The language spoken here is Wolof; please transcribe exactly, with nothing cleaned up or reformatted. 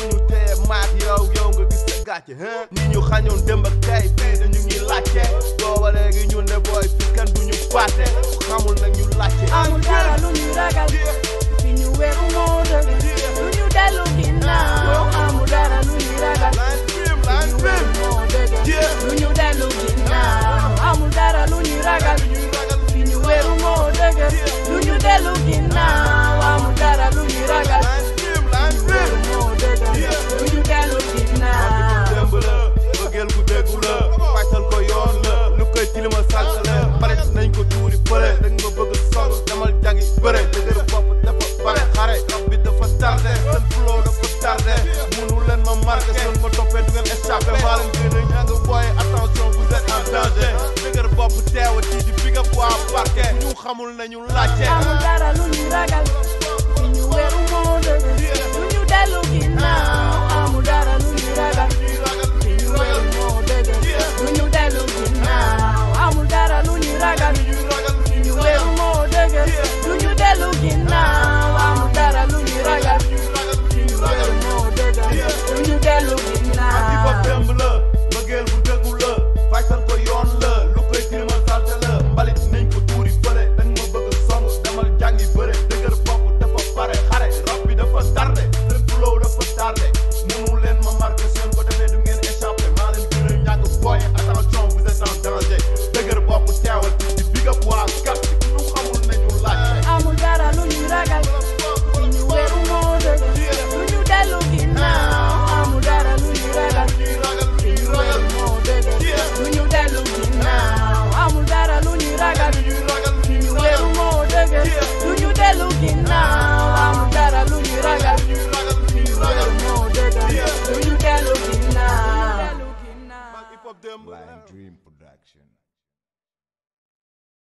ñu teye maak yow yow nga gis sa gàcce ñi ñu xañoon démb ak tey fii dañu ñuy laajte booba léegi ñun de booy fii kenn du ñu fàtte xamul nag ñu laajte amul dara lu ñu ragal fi ñu weeru moo dëgg lu ñu dellu ginnaaw amul dara lu ñu ragal fi ñu weeru moo dëgg lu ñu dellu ginnaaw amul dara lu ñu ragal fi ñu weeru moo dëgg lu ñu dellu ginnaaw amul dara lu ñu ragal fi ñu weeru moo dëgg lu ñu dellu ginnaaw démb la bëggeel gu déggu la fàttal ko yoon la lu koy tilima salta la pare nañ ko tuuri fële dañ ma bëgg sol demal jàngi bëre dëgër bopp dafa pare xare rab bi dafa tardé seen flow dafa tardé munu leen ma marqué seen ma toppee du ngeen échappé maa leen gën a ñàng booye attention vous êtes en danger dëgër bopp teewa ci di big up waa parquet ñu xamul nañu laajte amul dara lu ñu ragal fi ñu weeru moo dëgg lu ñu dellu ginnaaw amul dara lu ñu ragal fi ñu weeru moo dëgg lu ñu dellu ginnaaw amul dara lu ñu ragal fi ñu weeru moo dëgg lu ñu dellu ginnaaw amul dara lu ñu ragal fi ñu weeru moo dëgg lu ñu dellu ginnaaw hip hop démb la bëggeel bu dëggu la fàttal ko yoon la lu koy tilima salta la mbalit nañ ko tuuri fële dañ ma bëgg song demal jàngi bëre dëgër bopp dafa pare xare rab bi dafa tardé seen flow dafa tardé munu leen ma marqué seen ko defee du ngeen échappé maa leen gën a ñàng booye attention vous êtes en danger dëgër bopp teewal di big up waa kat ñu xamul nañu laaj amul dara lu ñu ragal fi ñu weeru moo dëgg lu ñu dellu ginnaaw amul dara lu ñu ragal fi ñu weeru moo dëgg lu ñu dellu ginnaaw amul dara lu ñu ragal fi ñu weeru moo dëgg lu ñu dellu ginnaaw amul dara lu ñu ragal fi ñu weeru moo dëgg lu ñu dellu ginnaaw hip hop démb Blind Dream Production.